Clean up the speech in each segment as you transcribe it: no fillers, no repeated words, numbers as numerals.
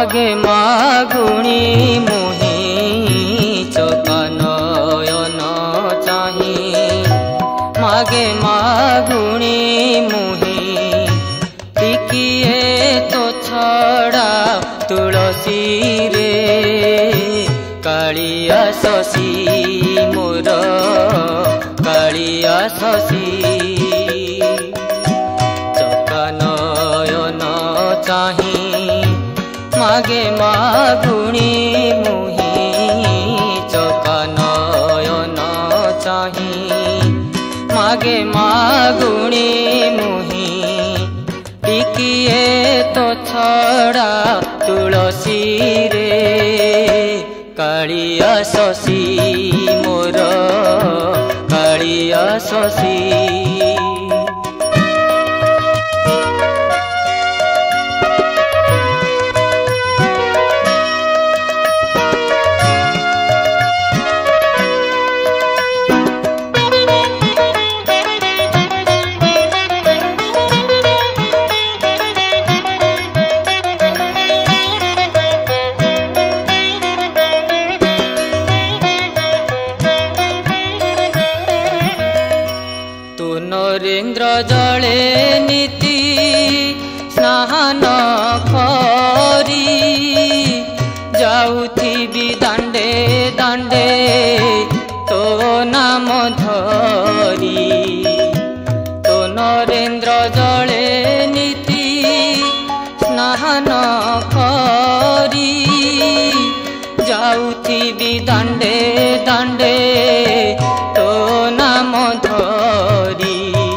मागे मागुणी मुही चकनयन चाही मागे मागुणी मुही टिकिए तो छड़ा तुलसी रे कालिया शशि मोर कालिया शशि चकनयन चाही मागे मागुणी मुही चकनयन चाही मागे मागुणी मुही टिकिए तो छड़ा तुलसी रे कालिया शशि मोर कालिया शशि नरेन्द्र जले नीति स्नान करी जाउथिबी दांडे दांडे तो नाम धरी तो नरेन्द्र जले नीति स्नान करी जाउथिबी दांडे दांडे तो नाम धरी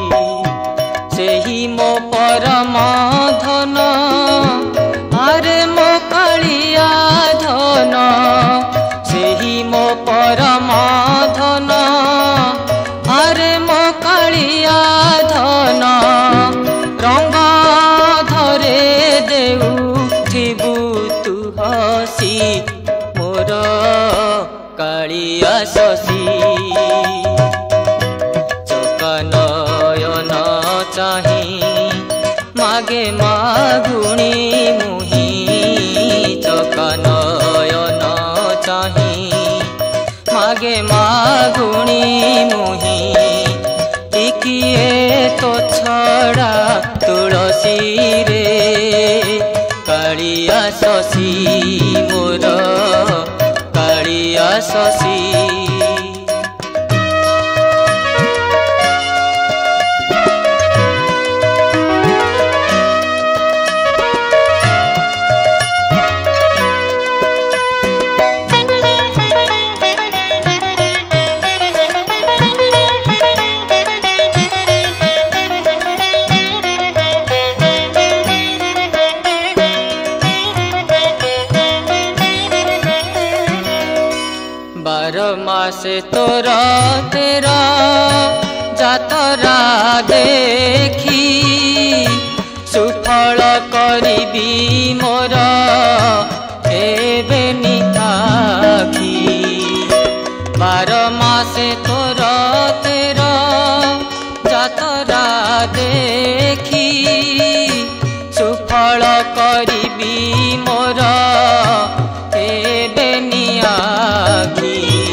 मो परम धन आरे मो कालिया धन सेही मो परम धन आरे मो कालिया धन रंग धरे देउथिबु तु हसी मोर कालिया शशि चकनयन चाही मागे मागुणी मुही चकनयन चाही मागे मागुणी मुही टिकिए तो छड़ा तुलसी रे कालिया शशि मोर कालिया शशि मासे तोरा तेरा जातरा देखी सुफल करिबी मोर एबे निकाखी 12 मासे तोरा तेरा जातरा देखी सुफल करिबी मोर एबे नियाखी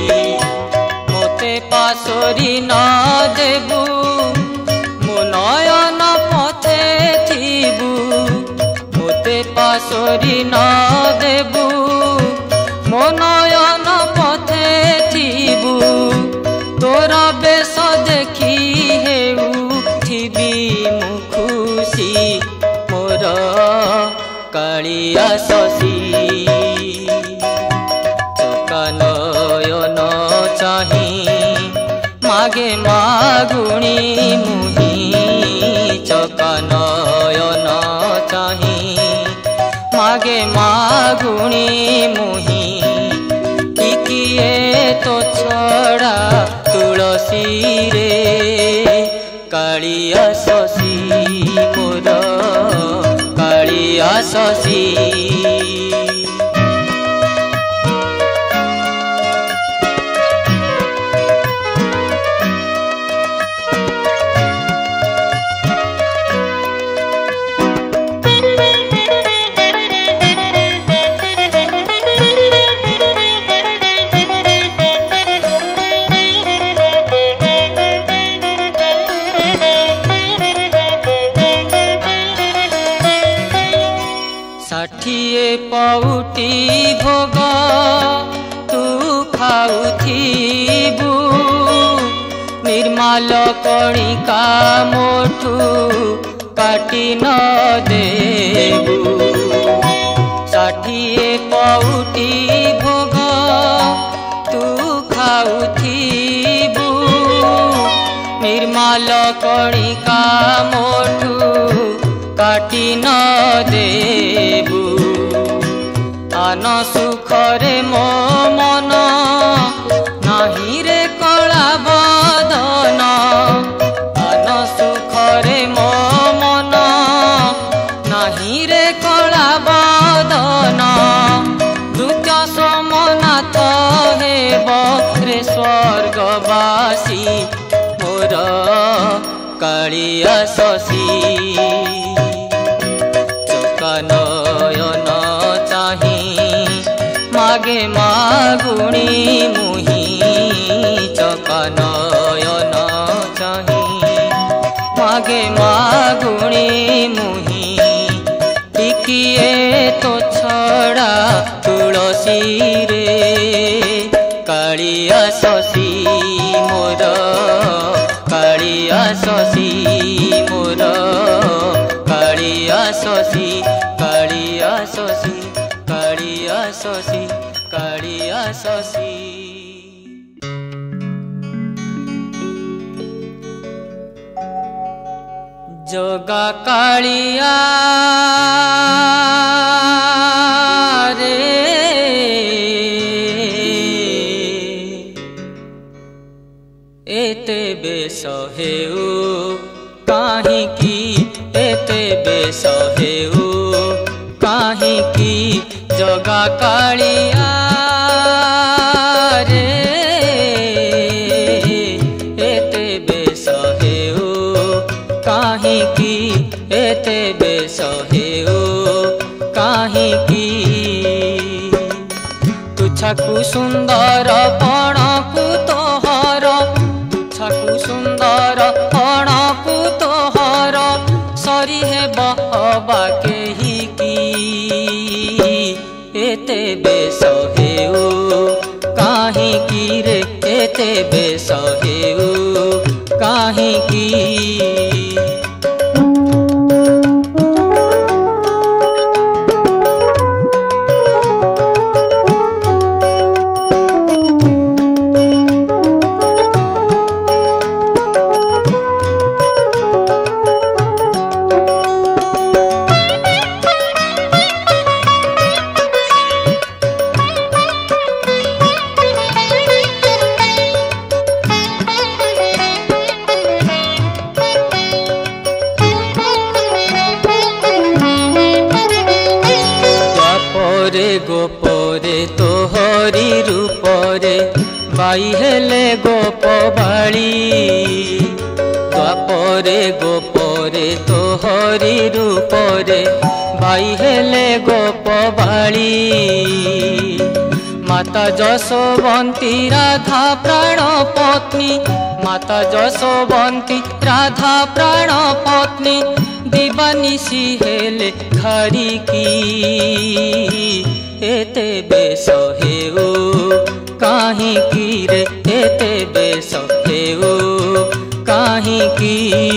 पासोरी न देबू मो नयन पथे थिबू मोते पासोरी न देबू मो नयन पथे थिबू तोर बेश देखी हेउ थिबी मु खुशी मोर कालिया शशि चकनयन चाही मागे मागुणी मुही चकनयन चाही मागे मागुणी मुही टिकिए तो छड़ा तुलसी रे कालिया शशि मोर कालिया शशि भोग तू खाउथिबु निर्मल कणिका मोठू काटी न देबु 60 पउटी भोग तू खाउथिबु निर्मल कणिका मोठू काटी न देबु आन सुखरे मो मन नाही रे कला बदन आन सुखरे मो मन नाही रे कला बदन दुख सोमनाथ हेब रे स्वर्गवासी मोर कालिया शशि चका नयन चाही मागे मागुणी मुही चका नयन चाही मागे मागुणी मुही टिकिए तो छड़ा तुलसी रे कालिया शशि मोर कालिया शशि मोर कालिया शशि कालिया शशि कालिया शशि कालिया शशि जोगा कालिया रे एते बेस हेउ काहिकी एते बेस हेउ काहिकी जोगा कालिया रे एते बेस हेउ काहिकी एते बेस हेउ काहिकी तुछाकु सुंदर पणकु तोहर तुछाकु सुंदर पणकु तोहर सरी हेब हबा केही की एते बेस हेउ काहिकी रे एते बेस हेउ काहिकी गोपरे तोहरी रूपरे बाई हेले गोप बाली द्वापरे गोपरे तोहरी रूपरे बाई हेले गोप बाली माता जशोवंती राधा प्राण पत्नी माता जशोवंती राधा प्राण पत्नी दिवानिशी हेले घरी की एते बेस हेउ काहिकी रे एते बेस हेउ काहिकी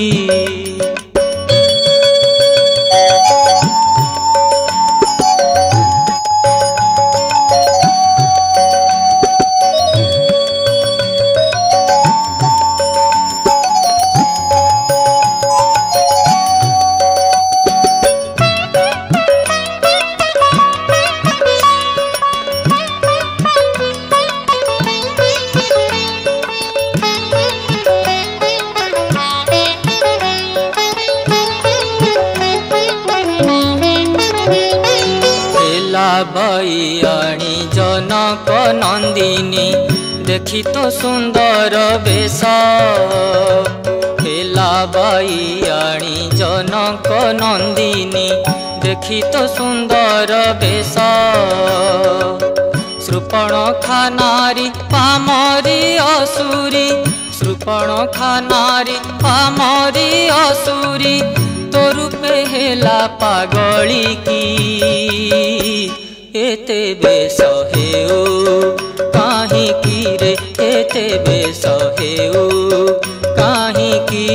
बईयाणी जनक नंदिनी देखी तो सुंदर बेश हेला बईयाणी जनक नंदिनी देखी तो सुंदर बेश शूर्पणखा नारी पामरी असुरी शूर्पणखा नारी पामरी असुरी तो रूपे हेला पागली की एते बेस हेउ काहिकी रे एते बेस हेउ काहिकी।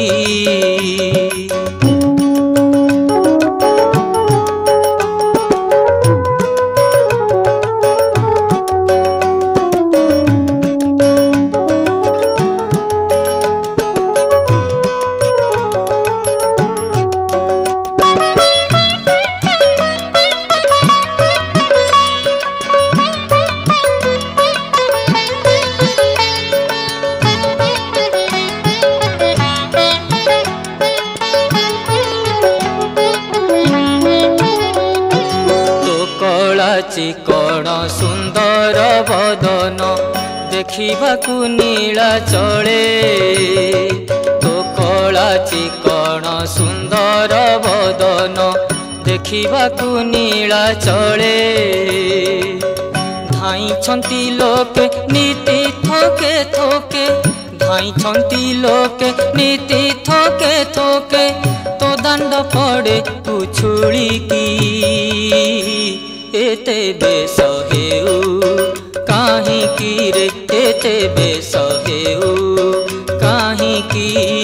चिकण सुंदर बदन देखिबाकु नीला चले तो कला चिकण सुंदर बदन देखिबाकु नीला चले। धाई छंती लोके नीति थोके थोके धाई छंती लोके नीति थोके थोके तो दंड पड़े उछुड़ी की एते बेस हेउ काहिकी रे एते बेस हेउ काहिकी।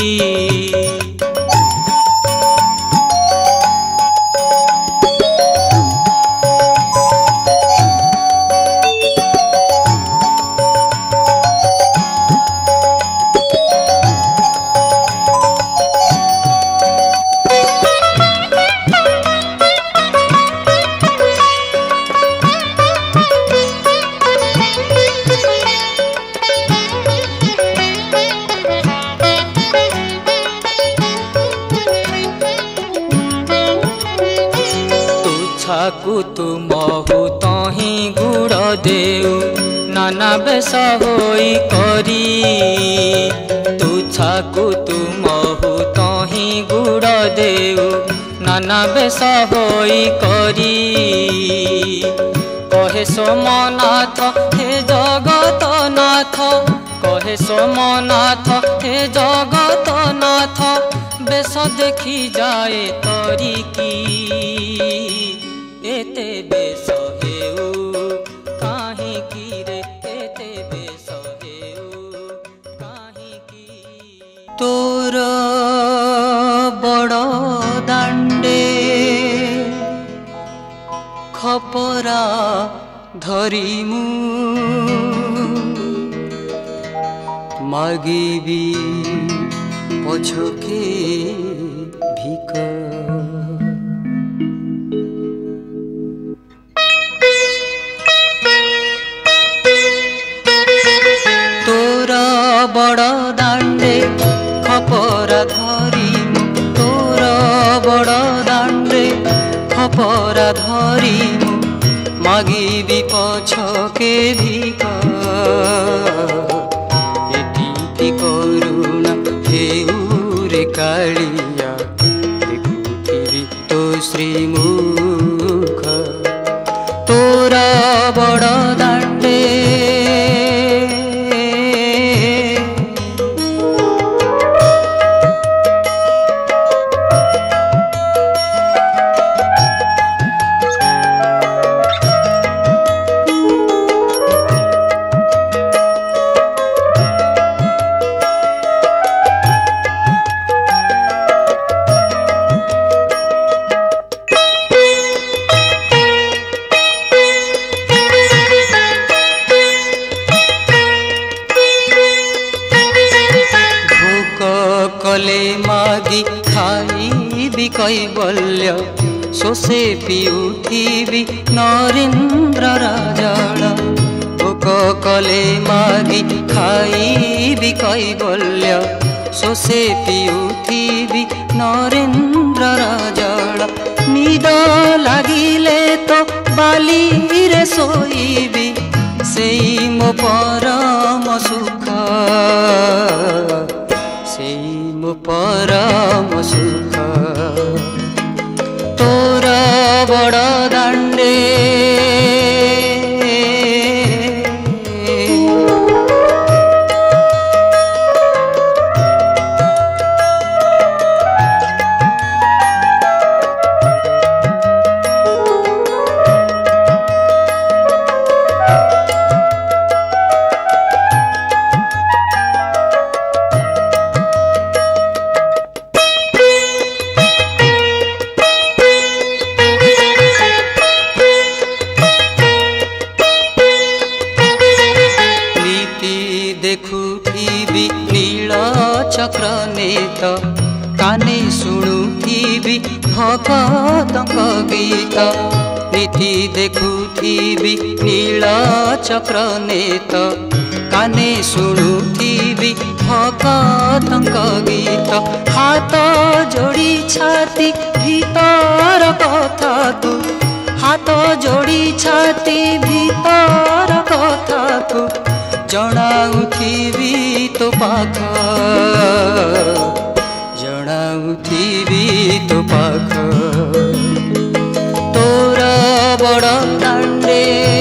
छाकु तु महु तही गुड़ देउ नाना बेस होई करी तू छाकु तु महु तही गुड़ देउ नाना बेस होई करी। कहे सोमनाथ हे जगत नाथ कहे सोमनाथ हे जगत नाथ बेस देखी जाए तरिकी एते बेस हेउ काहिकी रे एते बेस हेउ काहिकी। तोर बड़ दांडे खपरा धरिमु मागिबी पछके भिक। बड़ दांडे खपरा धरिमु तोर बड़ दांडे खपरा धरिमु मागिबी पछके भिक। एतिकी करुणा हेउ रे कालिया देखुथिबी तो श्रीमुख तोर बड़ दांडे। कले मागी खाइबी कैबल्य शोषे पिउथिबी नरेन्द्र राजळ। भोक कले मागी खाइबी कैबल्य शोषे पिउथिबी नरेन्द्र राजळ। निद लागिले तो बाली रे सोइबी सेई मो परम सुख मो परम सुख तोर बड़ दांडे। देखुथिबी नील चक्र नेत काने शुणुथिबी भगतक गीत नीति देखुथिबी नील चक्र नेत काने शुणुथिबी भगतक गीत हाथ जोड़ी छाती भीतर कथा तू हाथ जोड़ी छाती भीतर कथा तू जणाउथिबी तो पाख जणाउथिबी तो पाख तोर बड़ दांडे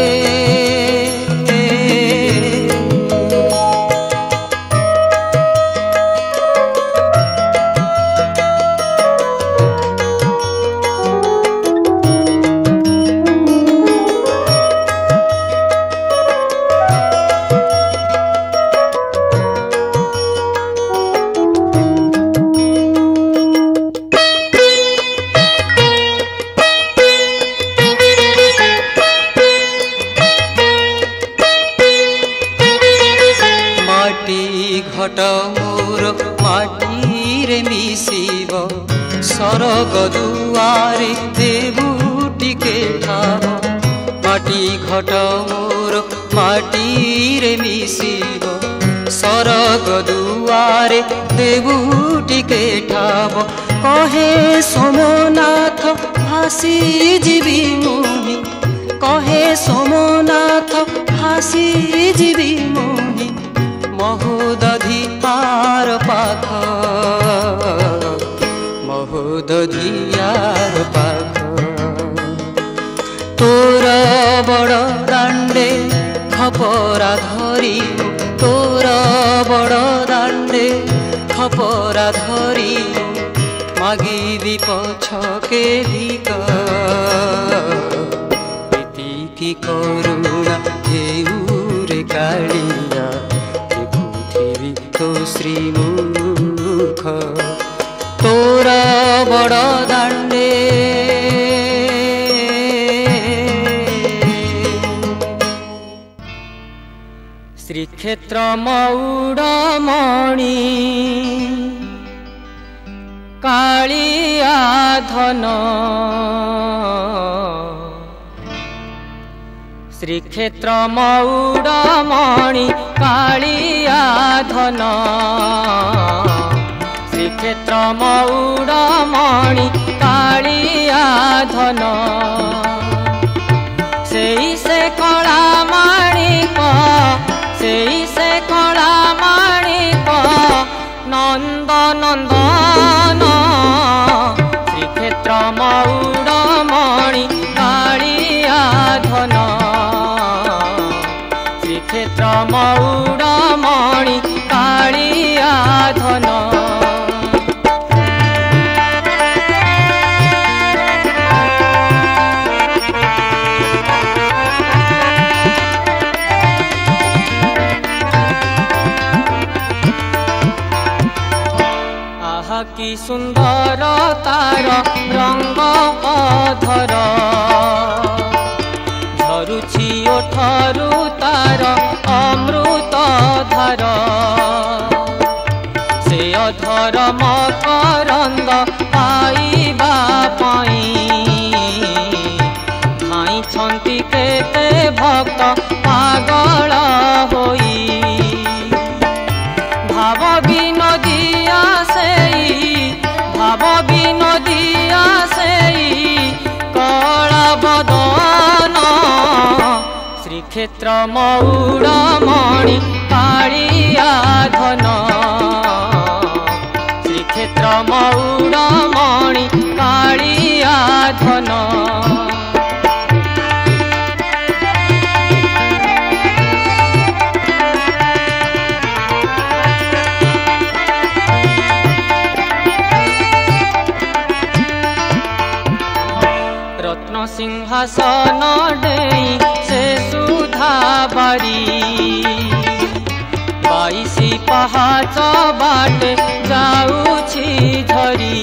घट मोर माटी रे मिसिब सरग दुआरे देबू टिके ठाब माटी घट मोर माटी रे मिसिब सरग दुआरे देबू टिके ठाब कहे सोमनाथ भासी जीवी मोहि कहे सोमनाथ भासी जीवी मोहि महोदधियार पाख महोदधियार पाख तोर बड़ दांडे खपरा धरी तोर बड़ दांडे खपरा धरी मागिबी पछके धिक एतिकी करुणा हेउरे कालिया तो श्रीमुख तोर बड़ दांडे श्रीक्षेत्र मौड़मणि कालिया धन श्रीक्षेत्र मौड़मणि कालिया धन श्रीक्षेत्र मौड़मणि कालिया धन से कला माणिक से कला माणिक नंद नंदन श्रीक्षेत्र मौड़मणि कालिया धन श्रीक्षेत्र मौड़मणि कालिया धन आहा कि सुंदर तार रंग अधर झरुछि ओठरु तार अमृत धार से अधर मकरंद पाइबा पाई धाइछन्ति केते भक्त पागल होई भाव विनोदिया सेई भाव विनोदिया सेई कला बदन श्रीक्षेत्र मौड़मणि कालिया धन श्रीक्षेत्र मौड़मणि कालिया धन रत्न सिंहासन डेई से सुधा बारी 22 पहाच बाटे जाऊछि झरी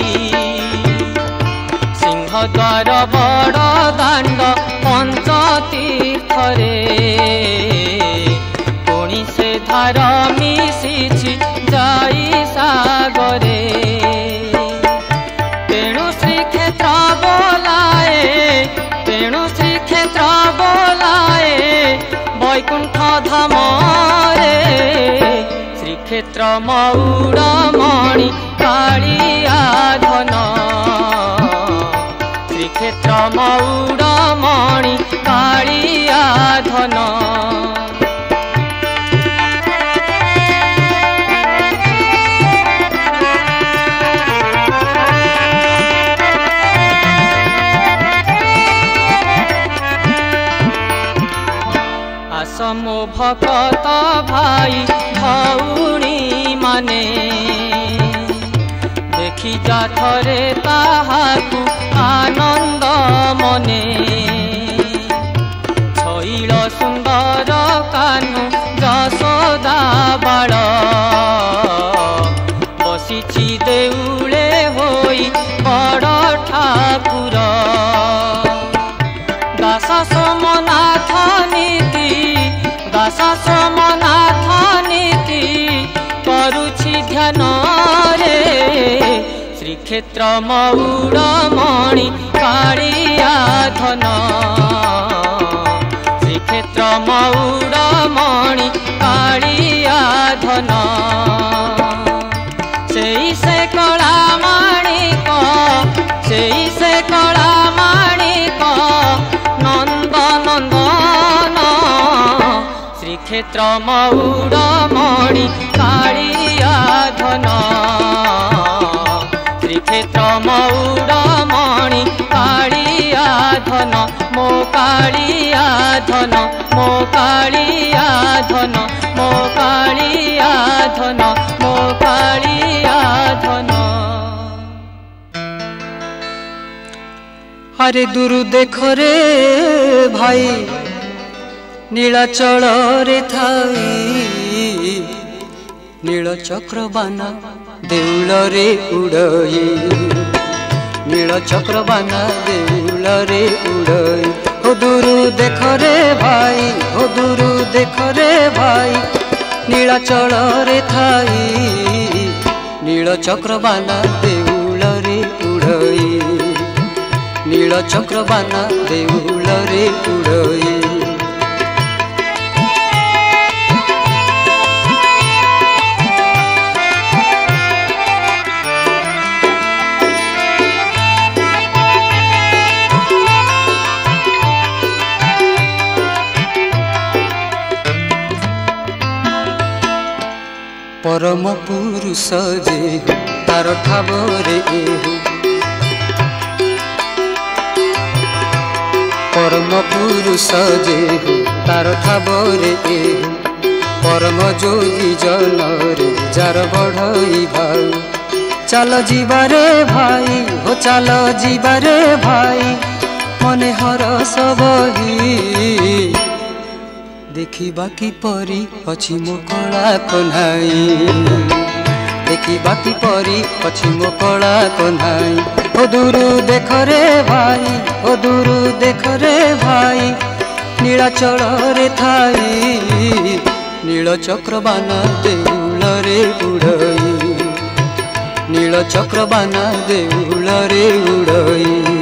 सिंहद्वार बड़ दांड पंच तीर्थरे पुणी से धाय तार मिशिछि जाई सागरे तेणु श्रीक्षेत्र बोलाए तेणु श्रीक्षेत्र बोलाए वैकुंठ धाम रे श्रीक्षेत्र मौड़मणि कालिया धन श्रीक्षेत्र मौड़मणि कालिया धन समो भक्त भाई भौणी माने देखी जा थरे ताहाकु आनंद मने छैल सुंदर कानु जसोदा बाळ बसिछि देउले होई बड़ ठाकुर दास सोमनाथ नीति दास सोमनाथ नीति करुछि ध्यान रे श्रीक्षेत्र मौड़मणि कालिया धन श्रीक्षेत्र मौड़मणि कालिया धन से कला माणिक से कला माणिक नंद नंदन श्रीक्षेत्र मौड़मणि कालिया धन श्रीक्षेत्र मौड़मणि कालिया धन मो कालिया धन मो कालिया धन मो कालिया धन मो कालिया धन। अरे दूर देख रे भाई नीलाचल रे थाई नील चक्रबाना देउल रे उड़ई नील चक्रबाना देउल रे उड़ई हो दूर देख रे भाई हो दूर देख रे भाई नीलाचल रे थाई नील चक्रबाना देउल रे उड़ई नील चक्रबाना देउल रे उड़ई परम पुरुष जे तार ठावरे परम पुरुष जे तार ठावरे परम जोगी जन रे जार बढ़ई भाई चल जीवारे भाई हो चल जीवारे भाई मने हरस बही देखिबा की परी अछि मो कला कन्हाई देखिबा की परी अछि मो कला कन्हाई ओ दूर देख रे भाई ओ दूर देख रे भाई नीलाचल रे थाई नील चक्रबाना देउल रे उड़ई नील चक्रबाना देउल रे उड़ई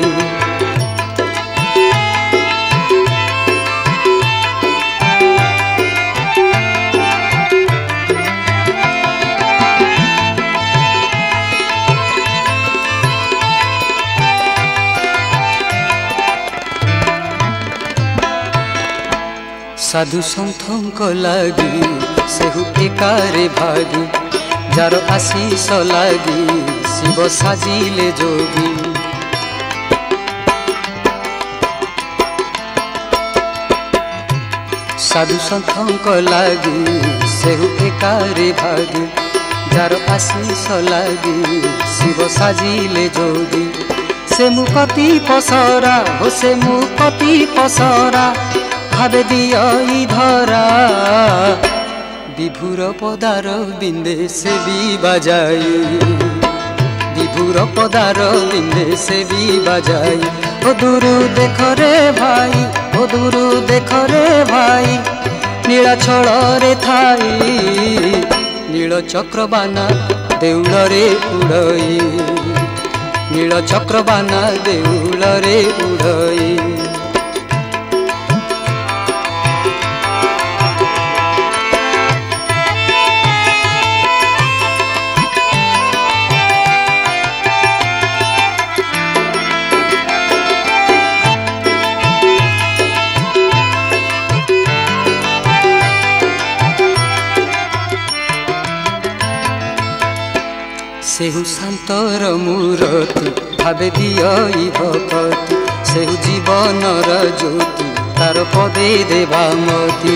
साधु सन्थंक लागी सेहु एकारे भागी जार आशीष लागी शिव साजिले जोगी साधु सन्थंक लागी सेहु एकारे भागी जार आशीष लागी शिव साजिले जोगी से मुकति पसरा हो से मुकति पसरा भावे दियई धरा विभुर पदार बिंदे से भी बजाई विभुर पदार बिंदे से भी बजाई ओ दूर देख रे भाई ओ दूर देख रे भाई लीला छड़े थाई नील चक्रबाना देउलरे उड़ई नील चक्रबाना देउलरे उड़ई सेहु शांतर मूरति भावे दियई भक्ति सेहु जीवनर ज्योति तार पदे देवा मति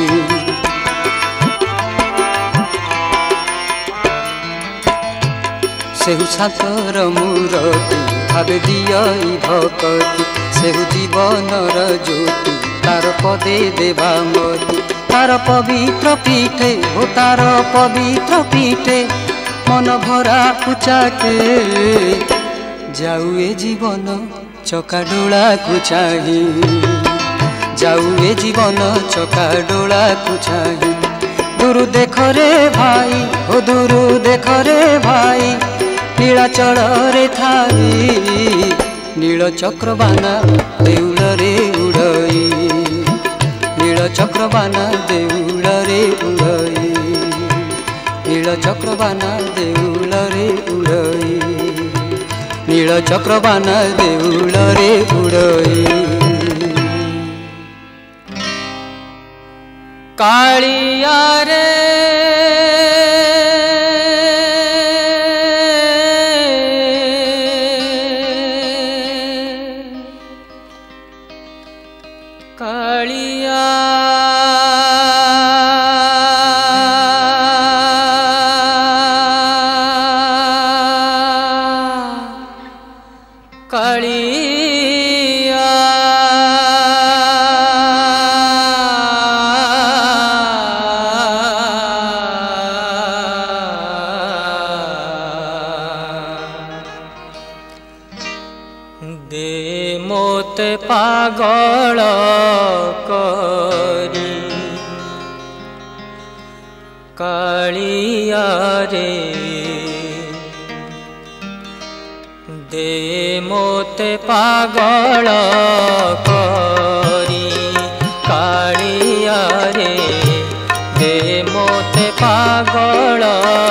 सेहु शांतर मूरति भावे दियई भक्ति सेहु जीवनर ज्योति तार पदे देवा मति तार पवित्र पीठे हो तार पवित्र पीठे मन भरा पूचाके जाऊ ए जीवन चकाडोला को चाही जाऊ ए जीवन चकाडोला को चाही दूर देख रे भाई हो दूर देख रे भाई नीलाचल रे थाई नील चक्रबाना देउलरे उड़ई नील चक्रबाना देउलरे उड़ई नील चक्रबाना देउलरे उड़ई नील चक्रबाना देउलरे उड़ई कालिया रे कालिया कालिया दे मोते पागल करी कालिया रे दे मोते पागल करी कालिया रे दे मोते पागल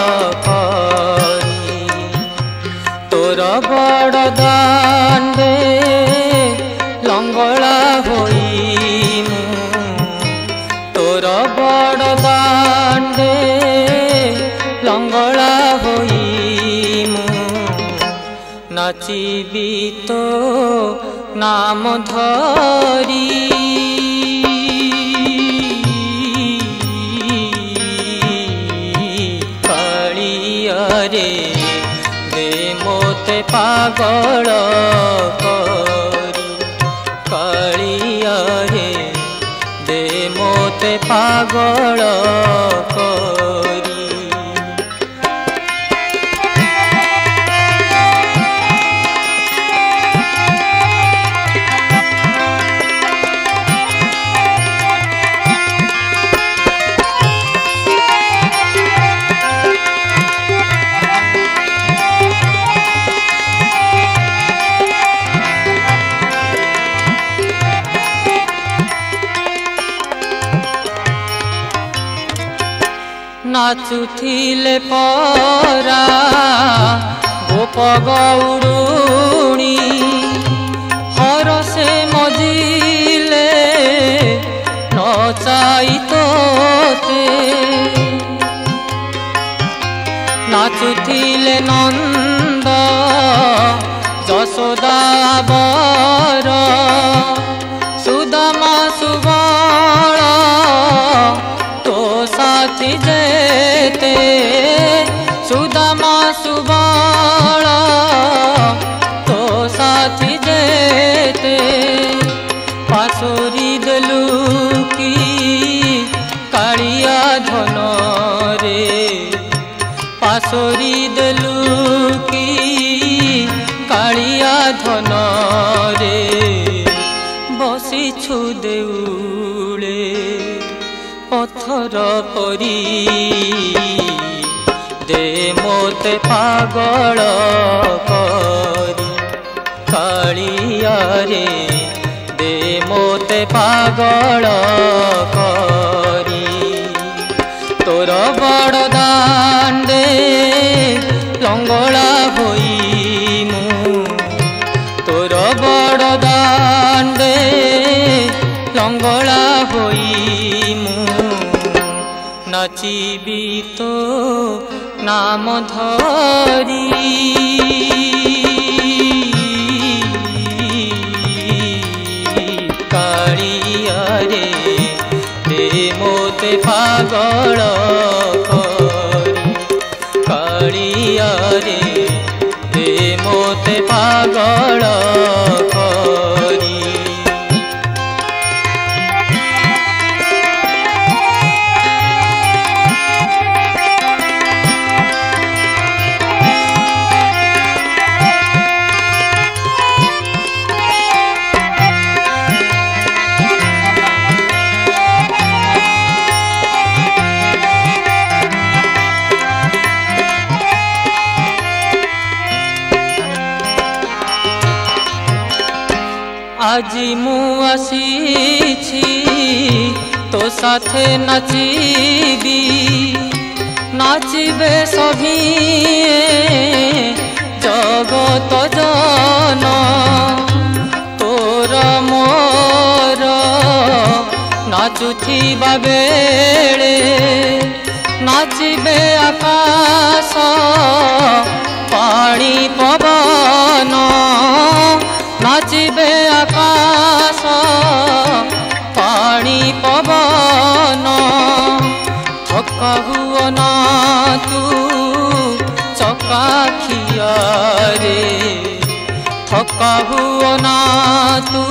करी तोर बड़ दांडे लंगड़ा होई तोर बड़ दांडे लंगड़ा होई नाचिबी तो नाम धरी कालिया रे दे मोते पागल करी कालिया रे दे मोते पागल करी नाचुथिले परा गोप गौरुणी हरसे मजिले नचाई तोते नाचुथिले नंद यशोदा बर सुदामा सुबल तो साथी जेते सुदामा सुबल तो साथी जेते पासोरी देलु की कालिया धन रे पासोरी देलु की कालिया धन रे बसिछु देउले पत्थर परी दे मोते पागल करी कालिया रे दे मोते पागल करी तोर बड़ दांडे लंगड़ा होई मु तोर बड़ दांडे लंगड़ा होई मु नाचिबी तो नाम धरी कालिया रे दे मोते पागल करी कालिया रे दे मोते पागल करी আজি मु आसीछि तो साथे नाचिबी नाचिबे सभी जगत जन तोर मोर नाचुथिबा बेले नाचिबे आकाश पानी पवन नाचिबे आकाश पानी पवन थका हुआ ना तू चकाखिया रे थका हुआ ना तू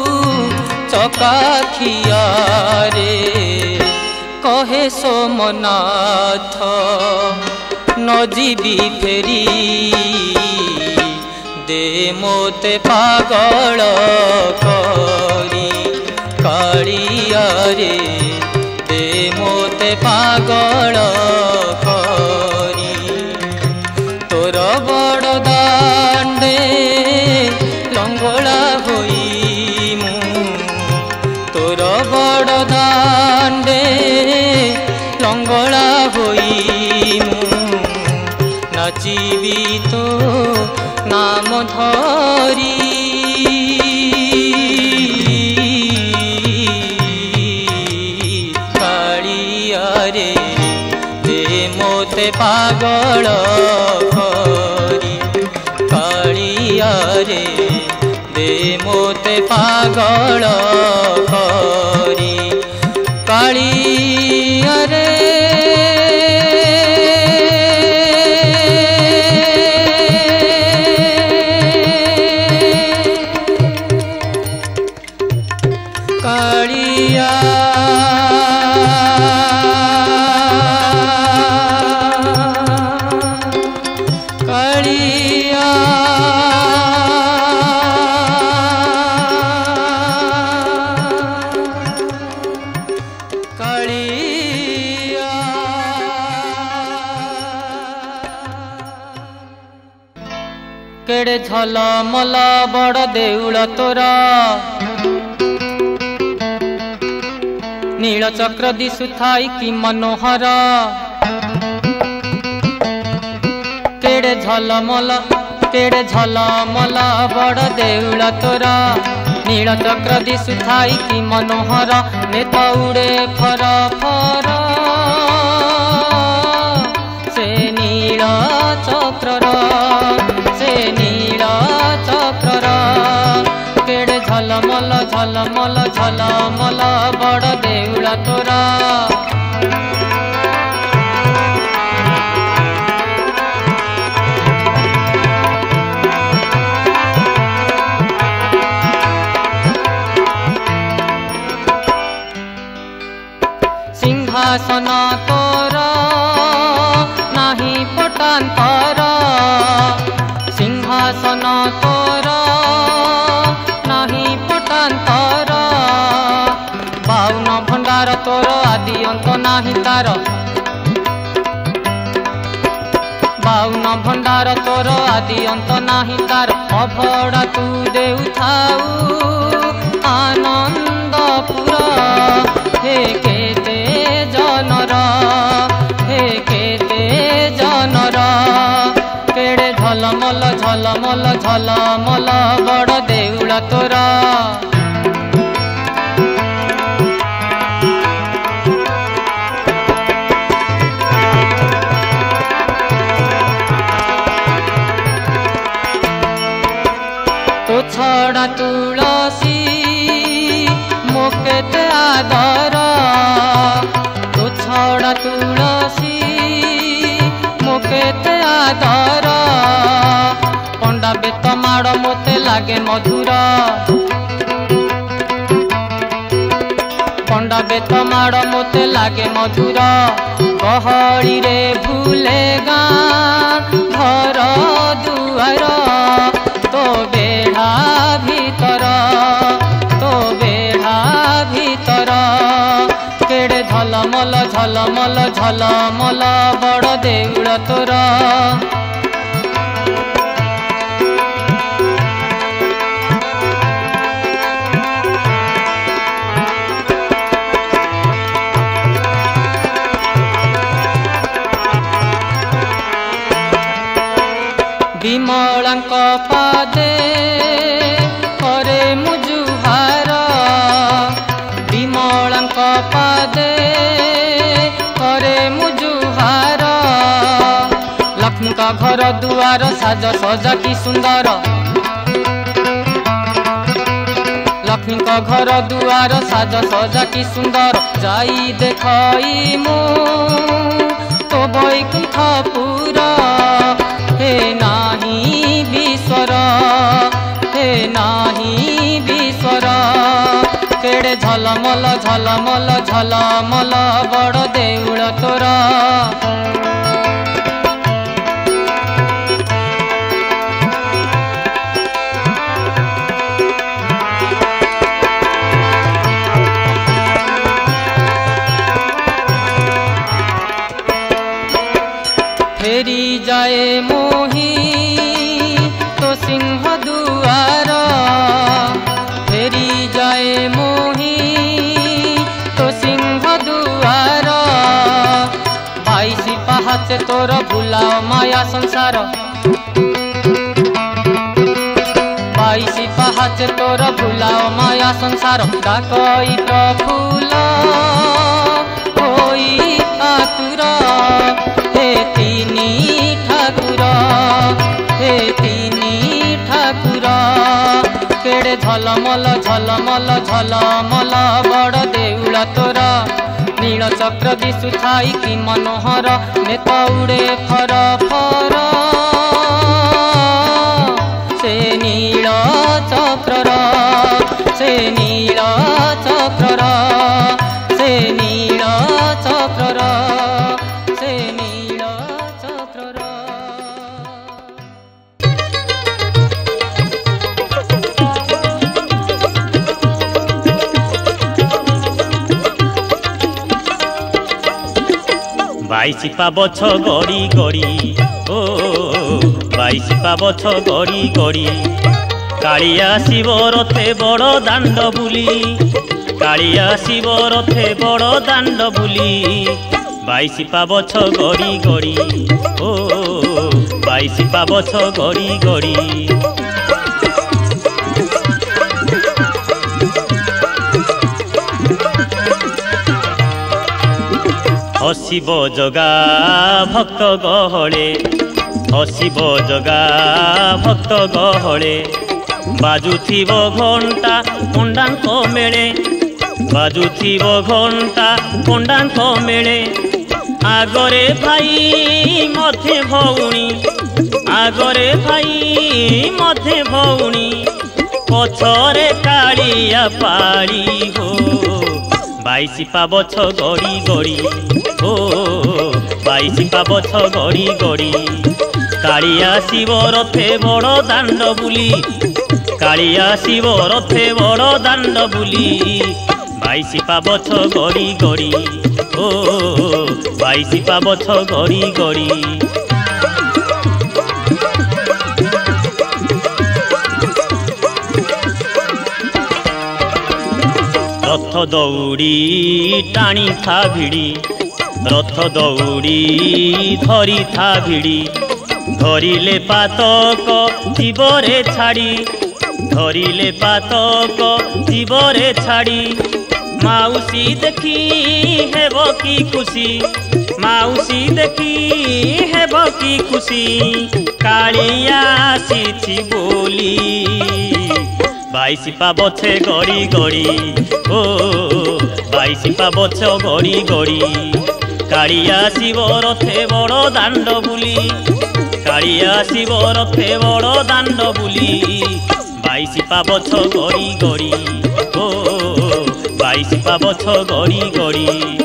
चकाखिया रे कहे सोमनाथ न जीवी फेरी दे मोते पागल करी कालिया रे दे मोते पागल करी तोर बड़ दांडे लंगड़ा होई मु तोर बड़ दांडे लंगड़ा होई मु नाचिबी तो नाम धरी कालिया रे दे मोते पागल करी कालिया रे दे मोते पागल करी कालिया रे कालिया कालिया कालिया केड़े झलमल बड़ देउल तोरा नील चक्र दिशुथाई कि मनोहर केड़े झलमल बड़ देउल तोरा नील चक्र दिशुथाई कि मनोहर नेत उड़े फर फर से नील चक्रर केड़े झलमल बड़ देउल तोरा सिंहासन तोर नाही पटांतर सिंहासन तोर नाही पटांतर बाउन भंडार तोर आदि अंत नाही तार बाउन भंडार तोर आदि अंत नाही तार अभड़ा तू देउथाऊ आनंद पुरा हे केते जनर हे केते जनर केड़े झलमल झलमल झलमल बड़ देउल तोरा तो छड़ा तुलसी मोकेते आदर तो छड़ा तुलसी मोकेते आदर पंडा बेत माड़ मोते लागे मधुर पंडा बेत माड़ मोते लागे मधुर गहड़ी रे भूले गाँ घर दुआर तो बेढ़ा भीतर तो बेढ़ा भीतर केड़े झलमल झलमल झलमल बड़ देउल तोर विमलांक पादे करे मुजुहार विमलांक पादे करे मुजुहार लक्ष्मी का घर दुआर साज सजा की सुंदर लक्ष्मी का घर दुआर साज सजा की सुंदर जाई देखई मु तो बैकुंठपुर हे नाही विश्वर हे नाही विश्वर केड़े झलमल झलमल झलमल बड़ देउल तोर फेरी जाए मोही तो सिंह दुआर फेरी जाए मोही तो सिंह दुआर 22 पहाचे तोर भुलाओ माया संसार 22 पहाचे तोर भुलाओ माया संसार डाकई फूल होई आतुर हे तीनी ठाकुर हे तीनी ठाकुर केड़े झलमल झलमल झलमल बड़ देउल तोर नील चक्र दिशुथाई कि मनोहर नेत उड़े फर फर से नील चक्र से नील चक्र से नील चक्र से नील चक्र बाईस पाबछ गड़ी गड़ी ओ 22 पाबछ गड़ी गड़ी कालिया शिव रथे बड़ दांड बुली कालिया शिव रथे बड़ दांड बुली 22 पाबछ गड़ी गड़ी ओ 22 पाबछ गड़ी गड़ी हसिब जगा भक्त गहले हसिब जगा भक्त गहले बाजुथिब घंटा पंडांक मेले बाजुथिब घंटा पंडांक मेले आगरे भाई मध्य भौणी आगरे भाई मध्य भौणी पछरे कालिया पाड़ी हो 22 पाबछ गड़ी गड़ी ओ 22 पाबछ गड़ी गड़ी कालिया शिव रथे बड़ दांड बुली कालिया शिव रथे बड़ दांड बुली 22 पाबछ गड़ी गड़ी ଓ ବାଇଶି ପାବଛ ଗଡ଼ି ଗଡ଼ି। ରଥ ଦଉଡ଼ି ଟାଣି ଥା ଭିଡ଼ି, ରଥ ଦଉଡ଼ି ଧରି ଥା ଭିଡ଼ି, ଧରିଲେ ପାତକ ଜୀବରେ ଛାଡ଼ି, ଧରିଲେ ପାତକ ଜୀବରେ ଛାଡ଼ି। ମାଉସୀ ଦେଖି ହେବ କି ଖୁସି, ମାଉସୀ ଦେଖି ହେବ କି ଖୁସି, କାଳିଆ ଆସିଛି ବୋଲି। ବାଇଶି ପାବଛେ ଗଡ଼ି ଗଡ଼ି, ଓ ବାଇଶି ପାବଛ ଗଡ଼ି ଗଡ଼ି। କାଳିଆ ଶିବ ରଥେ ବଡ଼ ଦାଣ୍ଡ ବୁଲି, କାଳିଆ ଶିବ ରଥେ ବଡ଼ ଦାଣ୍ଡ ବୁଲି। ବାଇଶି ପାବଛ ଗଡ଼ି ଗଡ଼ି, ଓ ବାଇଶି ପାବଛ ଗଡ଼ି ଗଡ଼ି।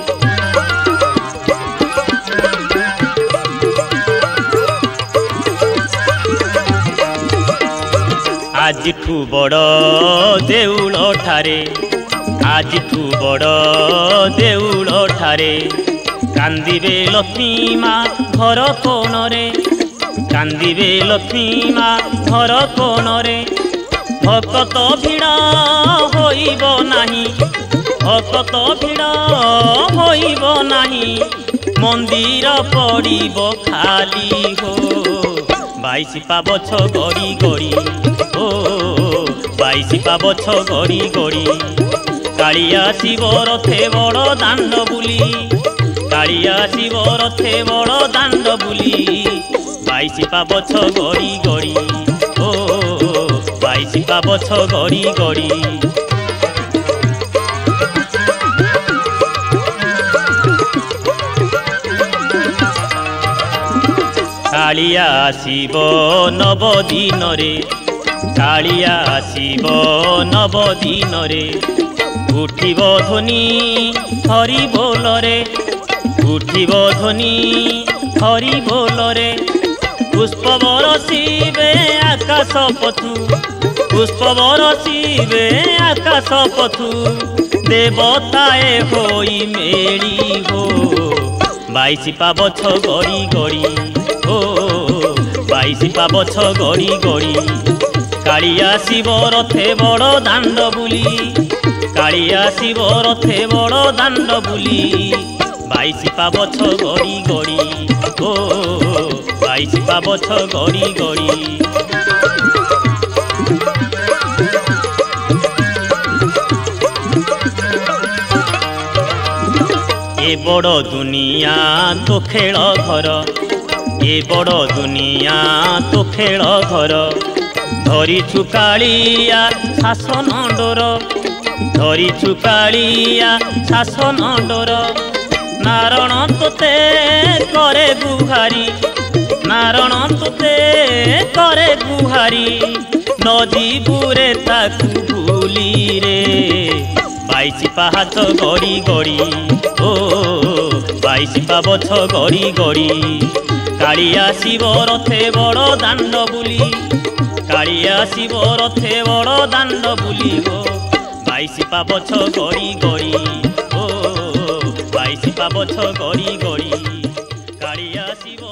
ଆଜିଠୁ ବଡ଼ ଦେଉଳ ଠାରେ, ଆଜିଠୁ ବଡ଼ ଦେଉଳ ଠାରେ, କାନ୍ଦିବେ ଲକ୍ଷ୍ମୀ ମା ଘର କୋଣରେ, କାନ୍ଦିବେ ଲକ୍ଷ୍ମୀ ମା ଘର କୋଣରେ। ଭକତ ଭିଡ଼ ହୋଇବ ନାହିଁ, ଭକତ ଭିଡ଼ ହୋଇବ ନାହିଁ, ମନ୍ଦିର ପଡ଼ିବ ଖାଲି ହୋ। ବାଇଶି ପାବଛ ଗଡ଼ି ଗଡ଼ି, ଓ ବାଇଶି ପାବଛ ଗଡ଼ି ଗଡ଼ି। କାଳିଆ ଶିବ ରଥେ ବଡ଼ ଦାଣ୍ଡ ବୁଲି, କାଳିଆ ଶିବ ରଥେ ବଡ଼ ଦାଣ୍ଡ ବୁଲି। ବାଇଶି ପାବଛ ଗଡ଼ି ଗଡ଼ି, ଓ ବାଇଶି ପାବଛ ଗଡ଼ି ଗଡ଼ି। କାଳିଆ ଆସିବ ନବ ଦିନରେ, କାଳିଆ ଆସିବ ନବ ଦିନରେ। ଉଠିବ ଧ୍ୱନି ହରି ବୋଲରେ, ଉଠିବ ଧ୍ୱନି ହରି ବୋଲରେ। ପୁଷ୍ପ ବରଷିବେ ଆକାଶ ପଥୁ, ପୁଷ୍ପ ବରଷିବେ ଆକାଶ ପଥୁ, ଦେବତାଏ ହୋଇ ମେଳି ହୋ। ବାଇଶି ପାବଛ ଗଡ଼ି ଗଡ଼ି, ଓ ବାଇଶି ପାବଛ ଗଡ଼ି ଗଡ଼ି। କାଳିଆ ଶିବ ରଥେ ବଡ଼ ଦାଣ୍ଡ ବୁଲି, କାଳିଆ ଶିବ ରଥେ ବଡ଼ ଦାଣ୍ଡ ବୁଲି। ବାଇଶି ପାବଛ ଗଡ଼ି ଗଡ଼ି, ଓ ବାଇଶି ପାବଛ ଗଡ଼ି ଗଡ଼ି। ଏ ବଡ଼ ଦୁନିଆ ତୋ ଖେଳ ଘର, ଏ ବଡ଼ ଦୁନିଆ ତୋ ଖେଳ ଘର। ଧରିଛୁ କାଳିଆ ଶାସନ ଡୋର, ଧରିଛୁ କାଳିଆ ଶାସନ ଡୋର। ନାରଣ ତୋତେ କରେ ଗୁହାରି, ନାରଣ ତୋତେ କରେ ଗୁହାରି। ନ ଯିବୁରେ ତାକୁ ଭୁଲିରେ। ବାଇଶି ପାହାଚ ଗଡ଼ି ଗଡ଼ି, ଓ ବାଇଶି ପାବଛ ଗଡ଼ି ଗଡ଼ି। କାଳିଆ ଶିବ ରଥେ ବଡ଼ ଦାଣ୍ଡ ବୁଲି, କାଳିଆ ଶିବ ରଥେ ବଡ଼ ଦାଣ୍ଡ ବୁଲି ହୋ। ବାଇଶି ପାବଛ ଗଡ଼ି ଗଡ଼ି, ଓ ବାଇଶି ପାବଛ ଗଡ଼ି ଗଡ଼ି। କାଳିଆ ଶିବ